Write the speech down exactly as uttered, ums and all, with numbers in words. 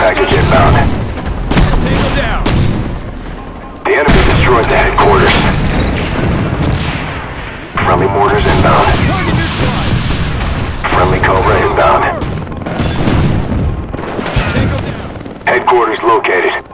package inbound. Tango down. The enemy destroyed the headquarters. Friendly mortars inbound. Target neutralized. Friendly Cobra inbound. Tango down. Headquarters located.